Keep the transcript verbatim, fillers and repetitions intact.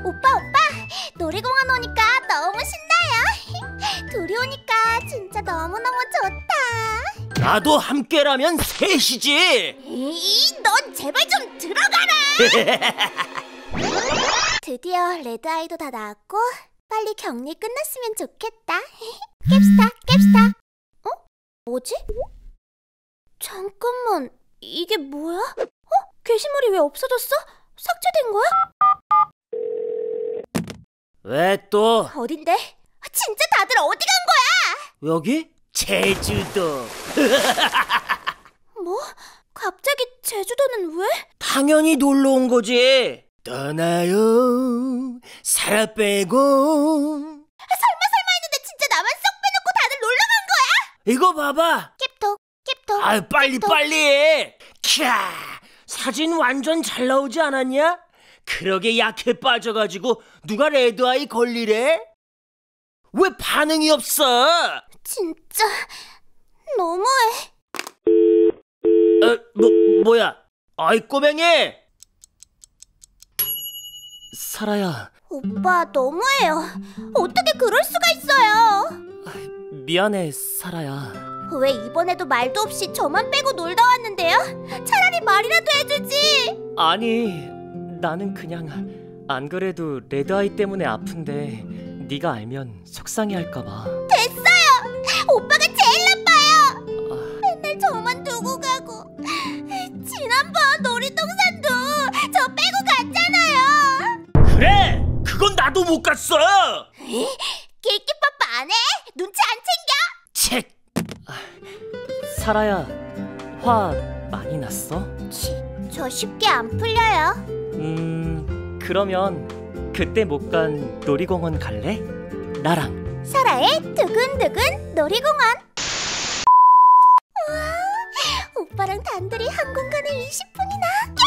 오빠 오빠, 놀이공원 오니까 너무 신나요. 둘이 오니까 진짜 너무너무 좋다. 나도 함께라면 셋이지. 에이, 넌 제발 좀 들어가라. 드디어 레드아이도 다 나왔고 빨리 격리 끝났으면 좋겠다. 캡스타, 캡스타. 어? 뭐지? 잠깐만, 이게 뭐야? 어? 게시물이 왜 없어졌어? 삭제된 거야? 왜 또? 어딘데? 진짜 다들 어디 간 거야? 여기? 제주도. 뭐? 갑자기 제주도는 왜? 당연히 놀러 온 거지. 떠나요 살아 빼고. 설마 설마 했는데 진짜 나만 쏙 빼놓고 다들 놀러 간 거야? 이거 봐봐. 캡톡, 캡톡. 아 빨리 캡톡. 빨리. 캬, 사진 완전 잘 나오지 않았냐? 그러게 약해 빠져가지고 누가 레드아이 걸리래? 왜 반응이 없어? 진짜 너무해. 어, 뭐, 뭐야? 아이 꼬맹이! 사라야. 오빠 너무해요. 어떻게 그럴 수가 있어요? 미안해 사라야. 왜 이번에도 말도 없이 저만 빼고 놀다 왔는데요? 차라리 말이라도 해주지. 아니, 나는 그냥 안 그래도 레드아이 때문에 아픈데 네가 알면 속상해할까봐. 됐어요. 오빠가 제일 나빠요. 아... 맨날 저만 두고 가고. 지난번 놀이동산도 저 빼고 갔잖아요. 그래! 그건 나도 못 갔어! 길기빠빠 안 해? 눈치 안 챙겨? 책! 아, 사라야, 화 많이 났어? 치, 저 쉽게 안 풀려요. 음... 그러면 그때 못 간 놀이공원 갈래? 나랑. 사라의 두근두근 놀이공원. 우와, 오빠랑 단둘이 한 공간에 이십 분이나.